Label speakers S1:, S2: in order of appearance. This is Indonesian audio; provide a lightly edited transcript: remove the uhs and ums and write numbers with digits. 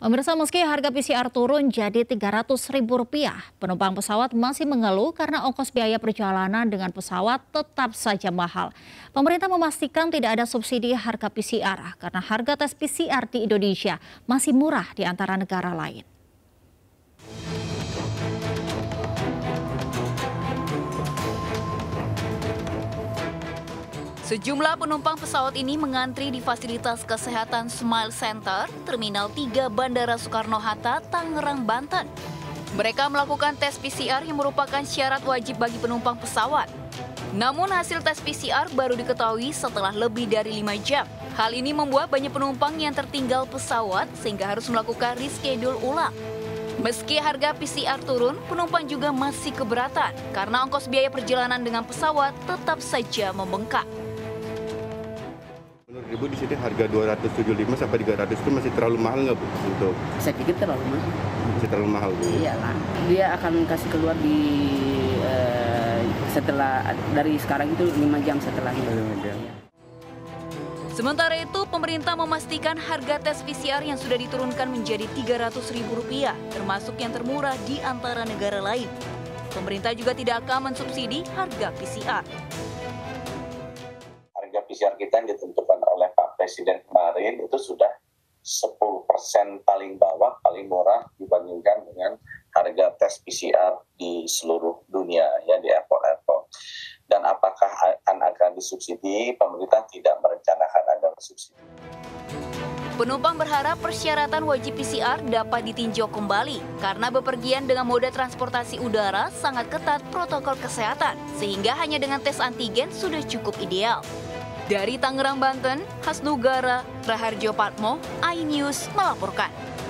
S1: Pemirsa, meski harga PCR turun jadi Rp300.000, penumpang pesawat masih mengeluh karena ongkos biaya perjalanan dengan pesawat tetap saja mahal. Pemerintah memastikan tidak ada subsidi harga PCR karena harga tes PCR di Indonesia masih murah di antara negara lain.
S2: Sejumlah penumpang pesawat ini mengantri di fasilitas kesehatan Smile Center, Terminal 3 Bandara Soekarno-Hatta, Tangerang, Banten. Mereka melakukan tes PCR yang merupakan syarat wajib bagi penumpang pesawat. Namun hasil tes PCR baru diketahui setelah lebih dari 5 jam. Hal ini membuat banyak penumpang yang tertinggal pesawat sehingga harus melakukan reschedule ulang. Meski harga PCR turun, penumpang juga masih keberatan karena ongkos biaya perjalanan dengan pesawat tetap saja membengkak.
S3: Menurut Ibu di sini harga 275 sampai 300 itu masih terlalu mahal nggak Bu? Untuk
S4: saya pikir terlalu mahal.
S3: masih terlalu mahal Bu.
S4: Iyalah, dia akan kasih keluar di setelah dari sekarang itu 5 jam setelahnya.
S2: Sementara itu, pemerintah memastikan harga tes PCR yang sudah diturunkan menjadi Rp300.000, termasuk yang termurah di antara negara lain. Pemerintah juga tidak akan mensubsidi harga PCR.
S5: Harga PCR kita yang ditentukan oleh Pak Presiden kemarin itu sudah 10% paling bawah, paling murah dibandingkan dengan harga tes PCR di seluruh dunia, ya, di airport-airport. Dan apakah akan disubsidi? Pemerintah tidak merencanakan ada subsidi.
S2: Penumpang berharap persyaratan wajib PCR dapat ditinjau kembali karena bepergian dengan moda transportasi udara sangat ketat protokol kesehatan, sehingga hanya dengan tes antigen sudah cukup ideal. Dari Tangerang, Banten, Hasnugara, Raharjo Patmo, iNews melaporkan.